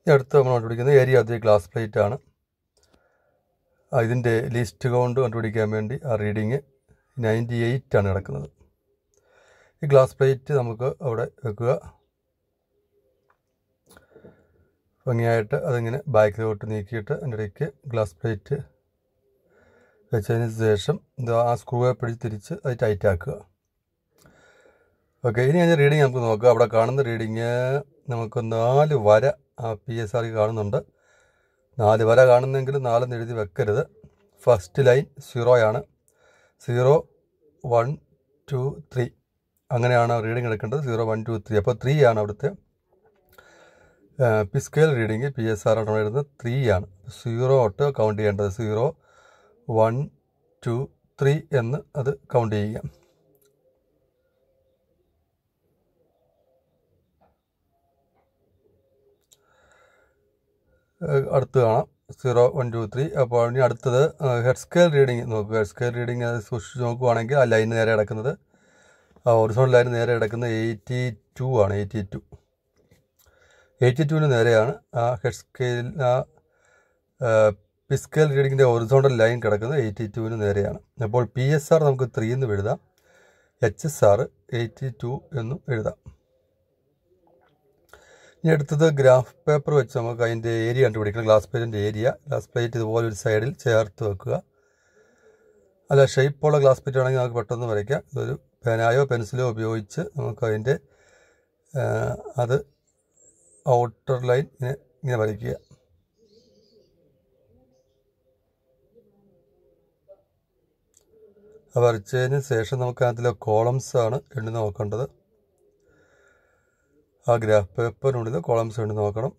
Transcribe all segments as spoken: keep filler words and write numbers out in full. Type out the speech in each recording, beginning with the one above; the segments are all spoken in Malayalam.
അടുത്ത് നമ്മൾ കണ്ടുപിടിക്കുന്നത് area of the glass plate ആണ്. ഇതിൻ്റെ ലിസ്റ്റ് കൗണ്ട് കണ്ടുപിടിക്കാൻ വേണ്ടി ആ റീഡിങ് നയൻറ്റി എയ്റ്റ് ആണ് കിടക്കുന്നത്. ഈ ഗ്ലാസ് പ്ലേറ്റ് നമുക്ക് അവിടെ വെക്കുക. ഭംഗിയായിട്ട് അതിങ്ങനെ ബാക്കിലോട്ട് നീക്കിയിട്ട് അതിൻ്റെ ഇടയ്ക്ക് ഗ്ലാസ് പ്ലേറ്റ് വെച്ചതിന് ശേഷം ആ സ്ക്രൂവെ പിടിച്ച് തിരിച്ച് അത് ടൈറ്റ് ആക്കുക. ഓക്കെ, ഇനി അതിൻ്റെ റീഡിങ് നമുക്ക് നോക്കാം. അവിടെ കാണുന്ന റീഡിങ് നമുക്ക് നാല് വര ആ പി എസ് ആർ കാണുന്നുണ്ട്. നാല് വര കാണുന്നെങ്കിൽ നാലെന്ന് എഴുതി വെക്കരുത്. ഫസ്റ്റ് ലൈൻ സീറോയാണ്. സീറോ വൺ ടു ത്രീ അങ്ങനെയാണ് റീഡിങ് എടുക്കേണ്ടത്. സീറോ വൺ ടു ത്രീ അപ്പോൾ ത്രീ ആണ് അവിടുത്തെ P scale reading. P S R ആണ് എഴുതുന്നത് ത്രീ ആണ്. സീറോ തൊട്ട് കൗണ്ട് ചെയ്യേണ്ടത് സീറോ വൺ ടു ത്രീ എന്ന് അത് കൗണ്ട് ചെയ്യുക. അടുത്ത് കാണാം സീറോ വൺ ടു ത്രീ. അപ്പോൾ ഇനി അടുത്തത് ഹെഡ് സ്കെയിൽ റീഡിങ് നോക്കുക. ഹെഡ് സ്കെയിൽ റീഡിങ് അത് സൂക്ഷിച്ച് നോക്കുകയാണെങ്കിൽ ആ ലൈൻ നേരെ കിടക്കുന്നത് ആ ഒറിജിനൽ ലൈൻ നേരെ കിടക്കുന്നത് എയ്റ്റി ടു ആണ്. എയ്റ്റി ടു എയ്റ്റി ടുവിന് നേരെയാണ് ആ ഹെഡ് സ്കെയിൽ ആ പി സ്കെയിൽ റീഡിങ്ങിൻ്റെ ഒറിജിനൽ ലൈൻ കിടക്കുന്നത് എയ്റ്റി ടുവിന് നേരെയാണ്. അപ്പോൾ പി എസ് ആർ നമുക്ക് ത്രീ എന്ന് എഴുതാം. H S R eighty two എന്നും എഴുതാം. ഇനി അടുത്തത് ഗ്രാഫ് പേപ്പർ വെച്ച് നമുക്ക് അതിൻ്റെ ഏരിയ കണ്ടുപിടിക്കണം. ഗ്ലാസ് പ്ലേറ്റിൻ്റെ ഏരിയ. ഗ്ലാസ് പ്ലേറ്റ് ഇതുപോലെ ഒരു സൈഡിൽ ചേർത്ത് വെക്കുക. അല്ല, ഷേപ്പുള്ള ഗ്ലാസ് പ്ലേറ്റ് ആണെങ്കിൽ നമുക്ക് പെട്ടെന്ന് വരയ്ക്കാം. ഇതൊരു പേനായോ പെൻസിലോ ഉപയോഗിച്ച് നമുക്ക് അതിൻ്റെ അത് ഔട്ടർ ലൈൻ ഇങ്ങനെ ഇങ്ങനെ വരയ്ക്കുക. വരച്ചതിന് ശേഷം നമുക്ക് അതിലെ കോളംസ് ആണ് എണ്ണി നോക്കേണ്ടത്. ആ ഗ്രാഫ് പേപ്പറിനുള്ളിൽ കോളംസ് എണ്ണി നോക്കണം.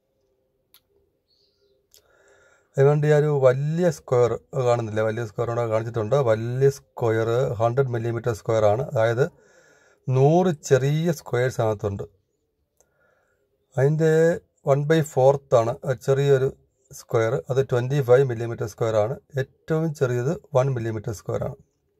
അതുകൊണ്ട് ഒരു വലിയ സ്ക്വയർ കാണുന്നില്ല. വലിയ സ്ക്വയർ ഇവിടെ കാണിച്ചിട്ടുണ്ട്. വലിയ സ്ക്വയർ ഹൺഡ്രഡ് മില്ലിമീറ്റർ സ്ക്വയർ ആണ്. അതായത് നൂറ് ചെറിയ സ്ക്വയേഴ്സ് അകത്തുണ്ട്. അതിൻ്റെ വൺ ബൈ ഫോർത്താണ് ചെറിയൊരു സ്ക്വയർ. അത് ട്വൻറ്റി ഫൈവ് മില്ലിമീറ്റർ സ്ക്വയർ ആണ്. ഏറ്റവും ചെറിയത് വൺ മില്ലിമീറ്റർ സ്ക്വയർ ആണ്.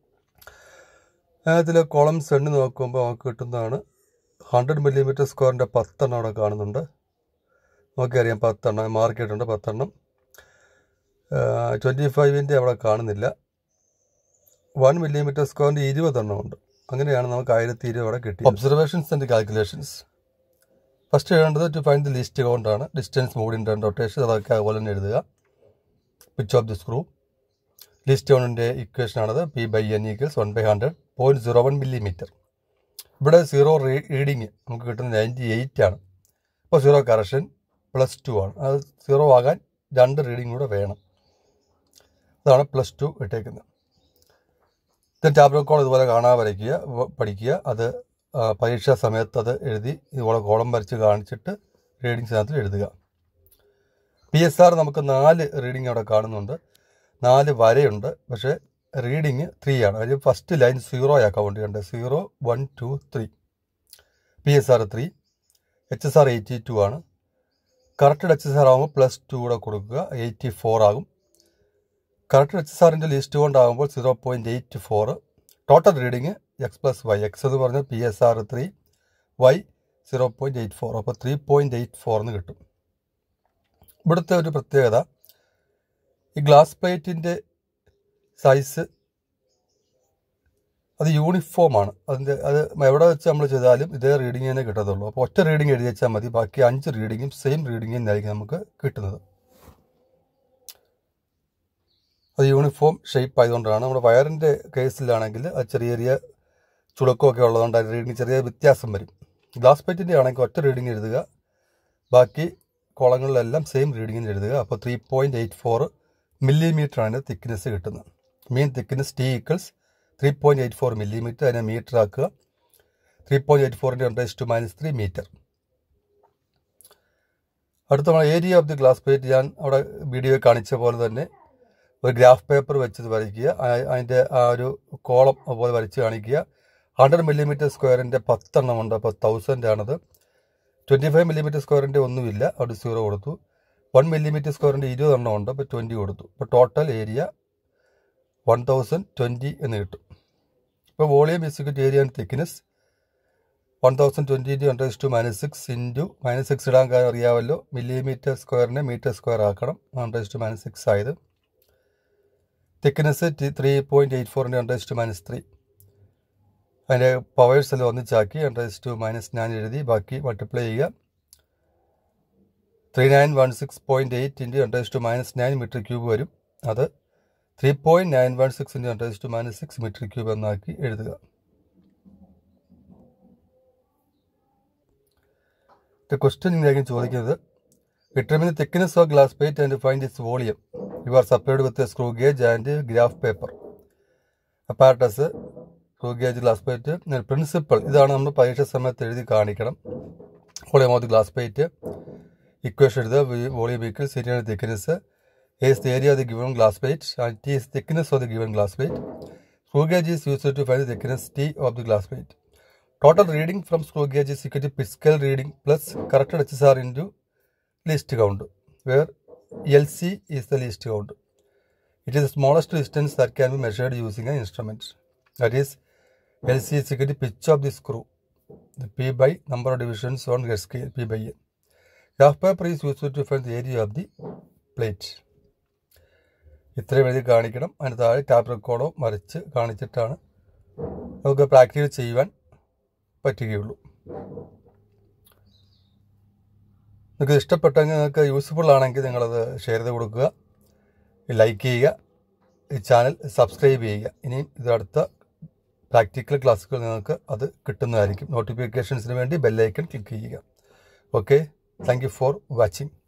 അതിൽ കോളംസ് എണ്ണി നോക്കുമ്പോൾ നമുക്ക് കിട്ടുന്നതാണ് ഹൺഡ്രഡ് മില്ലിമീറ്റർ സ്ക്വയറിൻ്റെ പത്തെണ്ണം അവിടെ കാണുന്നുണ്ട്. നമുക്കറിയാം പത്തെണ്ണം മാർക്ക് ചെയ്തിട്ടുണ്ട്. പത്തെണ്ണം. ട്വൻറ്റി ഫൈവിൻ്റെ അവിടെ കാണുന്നില്ല. വൺ മില്ലിമീറ്റർ സ്ക്വയറിൻ്റെ ഇരുപതെണ്ണം ഉണ്ട്. അങ്ങനെയാണ് നമുക്ക് ആയിരത്തി ഇരുപത് അവിടെ കിട്ടി. Observations and calculations. ഫസ്റ്റ് എഴുതേണ്ടത് ടു ഫൈൻഡ് ദി ലിസ്റ്റ് കൗണ്ടാണ്. Distance moved in turn rotation അതൊക്കെ അതുപോലെ തന്നെ എഴുതുക. Pitch of the screw. Least കൗണ്ടിൻ്റെ ഇക്വേഷനാണത്. P by N equals one by hundred point zero one millimetre. ഇവിടെ സീറോ റീഡിങ് നമുക്ക് കിട്ടുന്നത് നയൻറ്റി എയ്റ്റ് ആണ്. അപ്പോൾ സീറോ കറക്ഷൻ പ്ലസ് ടു ആണ്. അത് സീറോ ആകാൻ രണ്ട് റീഡിങ് കൂടെ വേണം. അതാണ് പ്ലസ് ടു ഇട്ടേക്കുന്നത്. ഇത് ടാബ്ലോ കോളം ഇതുപോലെ കാണാതെ വരയ്ക്കുക, പഠിക്കുക. അത് പരീക്ഷാ സമയത്ത് അത് എഴുതി ഇതുപോലെ കോളം വരച്ച് കാണിച്ചിട്ട് റീഡിങ്സിനകത്ത് എഴുതുക. പി എസ് ആർ നമുക്ക് നാല് റീഡിങ് അവിടെ കാണുന്നുണ്ട്. നാല് വരയുണ്ട്. പക്ഷേ റീഡിങ് ത്രീ ആണ്. അതിൽ ഫസ്റ്റ് ലൈൻ സീറോ ആ കൗണ്ട് ചെയ്യേണ്ടത്. Zero one two three. P S R three. H S R eighty two ആണ്. കറക്റ്റഡ് എച്ച് എസ് ആർ ആകുമ്പോൾ പ്ലസ് ടു കൂടെ കൊടുക്കുക. എയ്റ്റി ഫോർ ആകും. കറക്റ്റഡ് എച്ച് എസ് ആറിൻ്റെ ലിസ്റ്റ് കൊണ്ടാകുമ്പോൾ zero point eight four. Total reading X plus Y. X എന്ന് പറഞ്ഞാൽ P S R three, Y zero point eight four. അപ്പോൾ ത്രീ പോയിൻറ്റ് എയ്റ്റ് ഫോർ എന്ന് കിട്ടും. ഇവിടുത്തെ ഒരു പ്രത്യേകത, ഈ ഗ്ലാസ് പ്ലേറ്റിൻ്റെ സൈസ് അത് യൂണിഫോമാണ്. അതിൻ്റെ അത് എവിടെ വെച്ച് നമ്മൾ ചെയ്താലും ഇതേ റീഡിങ് തന്നെ കിട്ടത്തുള്ളൂ. അപ്പോൾ ഒറ്റ റീഡിങ് എഴുതി വെച്ചാൽ മതി. ബാക്കി അഞ്ച് റീഡിങ്ങും സെയിം റീഡിങ് തന്നെയായിരിക്കും നമുക്ക് കിട്ടുന്നത്. അത് യൂണിഫോം ഷേപ്പ് ആയതുകൊണ്ടാണ്. നമ്മുടെ വയറിൻ്റെ കേസിലാണെങ്കിൽ അത് ചെറിയ ചെറിയ ചുളുക്കമൊക്കെ ഉള്ളതുകൊണ്ട് റീഡിങ് ചെറിയ വ്യത്യാസം വരും. ഗ്ലാസ് പ്ലേറ്റിൻ്റെ ആണെങ്കിൽ ഒറ്റ റീഡിങ് എഴുതുക. ബാക്കി കോളങ്ങളിലെല്ലാം സെയിം റീഡിങ്ങിന് എഴുതുക. അപ്പോൾ ത്രീ പോയിൻറ്റ് എയ്റ്റ് ഫോർ മില്ലിമീറ്ററാണ് അതിൻ്റെ തിക്നെസ് കിട്ടുന്നത്. Mean thickness T equals three point eight four millimetre. അതിനെ മീറ്റർ ആക്കുക. ത്രീ പോയിൻറ്റ് എയ്റ്റ് ഫോറിൻ്റെ raise to minus three metre. അടുത്ത നമ്മൾ area of the glass plate ഞാൻ അവിടെ വീഡിയോ കാണിച്ച പോലെ തന്നെ ഒരു ഗ്രാഫ് പേപ്പർ വെച്ച് വരയ്ക്കുക. അതിൻ്റെ ആ ഒരു കോളം അതുപോലെ വരച്ച് കാണിക്കുക. ഹൺഡ്രഡ് മില്ലിമീറ്റർ സ്ക്വയറിൻ്റെ പത്തെണ്ണം ഉണ്ട്. അപ്പോൾ തൗസൻഡ് ആണത്. ട്വൻറ്റി ഫൈവ് മില്ലിമീറ്റർ സ്ക്വയറിൻ്റെ ഒന്നുമില്ല. അവിടെ സീറോ കൊടുത്തു. വൺ മില്ലിമീറ്റർ സ്ക്വയറിൻ്റെ ഇരുപതെണ്ണം ഉണ്ട്. അപ്പോൾ ട്വൻറ്റി കൊടുത്തു. അപ്പോൾ total area one thousand twenty എന്ന് കിട്ടും. ഇപ്പോൾ volume is equal to area and thickness. One thousand twenty into ten raise to minus six into minus six ഇടാൻ കാര്യം അറിയാമല്ലോ, മില്ലിമീറ്റർ സ്ക്വയറിനെ മീറ്റർ സ്ക്വയർ ആക്കണം. Ten raise to minus six ആയത്. Thickness three point eight four into ten raise to minus three. അതിൻ്റെ പവേഴ്സ് എല്ലാം ഒന്നിച്ചാക്കി ten raise to minus nine എഴുതി, ബാക്കി മൾട്ടിപ്ലൈ ചെയ്യുക. Three nine one six point eight into ten raise to minus nine metre cube വരും. അത് three point nine one six into ten raise to minus six metre cube എന്നാക്കി എഴുതുക. ക്വസ്റ്റ്യൻ ഇങ്ങനെയായിരിക്കും ചോദിക്കുന്നത്, determine the thickness of glass plate and find its volume. You are supplied with a screw gauge and graph paper. Apparatus, screw gauge, glass plate. Principle ഇതാണ് നമ്മൾ പരീക്ഷ സമയത്ത് എഴുതി കാണിക്കണം. Volume of the glass plate, equation എഴുതുക. Volume equals area of thickness, A is the area of the given glass plate and T is the thickness of the given glass plate. Screw gauge is used to find the thickness T of the glass plate. Total reading from screw gauge is equal to pitch scale reading plus corrected H S R into least count, where L C is the least count. It is the smallest distance that can be measured using an instrument. That is, L C is equal to pitch of the screw, the P by number of divisions on gauge scale, P by A. Graph paper is used to find the area of the plate. ഇത്രയും എഴുതി കാണിക്കണം. അതിന് താഴെ ടാപ്പ് റെക്കോർഡോ വരച്ച് കാണിച്ചിട്ടാണ് നമുക്ക് പ്രാക്ടീസ് ചെയ്യുവാൻ പറ്റുകയുള്ളൂ. നിങ്ങൾക്ക് ഇഷ്ടപ്പെട്ടെങ്കിൽ, നിങ്ങൾക്ക് യൂസ്ഫുൾ ആണെങ്കിൽ നിങ്ങളത് ഷെയർ ചെയ്ത് കൊടുക്കുക, ലൈക്ക് ചെയ്യുക, ഈ ചാനൽ സബ്സ്ക്രൈബ് ചെയ്യുക. ഇനിയും ഇതടുത്ത പ്രാക്ടിക്കൽ ക്ലാസ്സുകൾ നിങ്ങൾക്ക് അത് കിട്ടുന്നതായിരിക്കും. നോട്ടിഫിക്കേഷൻസിന് വേണ്ടി ബെല്ലൈക്കൺ ക്ലിക്ക് ചെയ്യുക. Okay, thank you for watching.